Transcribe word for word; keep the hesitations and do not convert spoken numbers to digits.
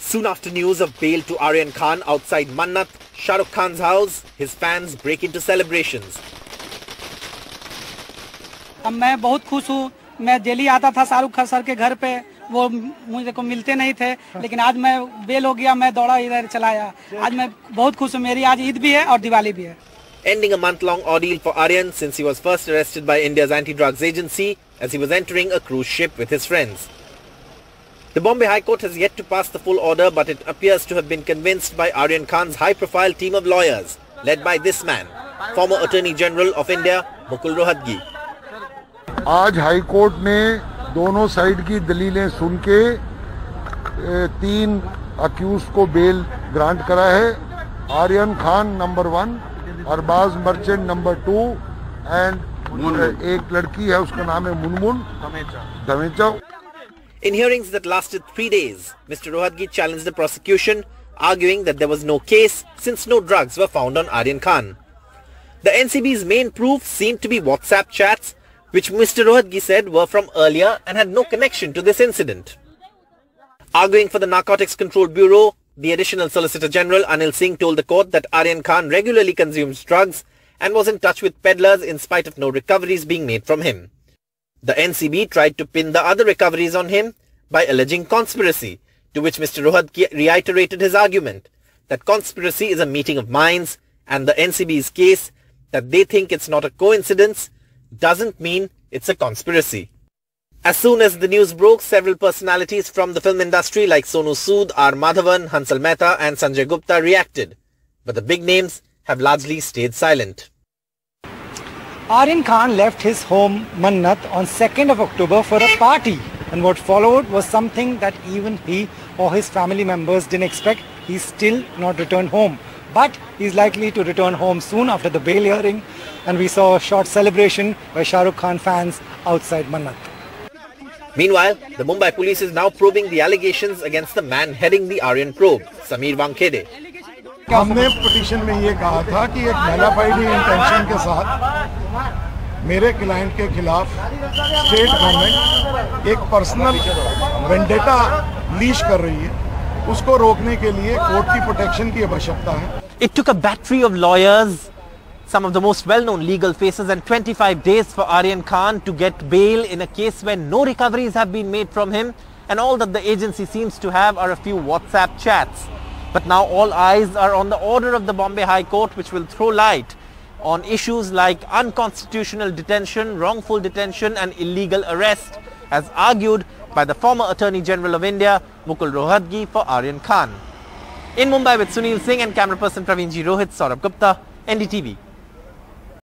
Soon after news of bail to Aryan Khan outside Mannat, Shah Rukh Khan's house, his fans break into celebrations. अब मैं बहुत खुश हूँ. मैं दिल्ली आता था शाहरुख खान सर के घर पे, वो मुझे को मिलते नहीं थे, लेकिन आज मैं बेल हो गया, मैं दौड़ा इधर चला आया. आज मैं बहुत खुश हूँ. मेरी आज ईद भी है और दिवाली भी है. Ending a month-long ordeal for Aryan since he was first arrested by India's anti-drugs agency as he was entering a cruise ship with his friends. The Bombay High Court has yet to pass the full order, but it appears to have been convinced by Aryan Khan's high-profile team of lawyers, led by this man, former Attorney General of India, Mukul Rohatgi. आज high court ने दोनों side की दलीलें सुन के तीन accused को bell grant करा है. Aryan Khan number one, Arbaaz Merchant number two and एक लड़की है, उसका नाम है Munmun Dhamecha. In hearings that lasted three days, Mister Rohatgi challenged the prosecution, arguing that there was no case since no drugs were found on Aryan Khan. The N C B's main proof seemed to be WhatsApp chats, which Mister Rohatgi said were from earlier and had no connection to this incident. Arguing for the Narcotics Control Bureau, the Additional Solicitor General Anil Singh told the court that Aryan Khan regularly consumes drugs and was in touch with peddlers in spite of no recoveries being made from him. The N C B tried to pin the other recoveries on him by alleging conspiracy, to which Mister Rohatgi reiterated his argument that conspiracy is a meeting of minds, and the N C B's case that they think it's not a coincidence doesn't mean it's a conspiracy. As soon as the news broke, several personalities from the film industry like Sonu Sood, R. Madhavan, Hansal Mehta and Sanjay Gupta reacted, but the big names have largely stayed silent. Aryan Khan left his home Mannat on second of October for a party, and what followed was something that even he or his family members didn't expect. He's still not returned home, but he's likely to return home soon after the bail hearing, and we saw a short celebration by Shah Rukh Khan fans outside Mannat. Meanwhile, the Mumbai police is now probing the allegations against the man heading the Aryan probe, Sameer Wankhede. हमने petition में ये कहा था कि एक mala fide intention के साथ मेरे क्लाइंट के खिलाफ स्टेट गवर्नमेंट एक पर्सनल वेंडेटा लीश कर रही है, उसको रोकने के लिए कोर्ट की प्रोटेक्शन की आवश्यकता है. It took a battery of lawyers, some of the most well-known legal faces, and twenty-five days for Aryan Khan to get bail in a case where no recoveries have been made from him, and all that the agency seems to have are a few WhatsApp chats. But now all eyes are on the order of the Bombay High Court, which will throw light on issues like unconstitutional detention, wrongful detention and illegal arrest, as argued by the former Attorney General of India, Mukul Rohatgi, for Aryan Khan. In Mumbai with Sunil Singh and camera person Praveen Ji Rohit, Saurabh Gupta, N D T V.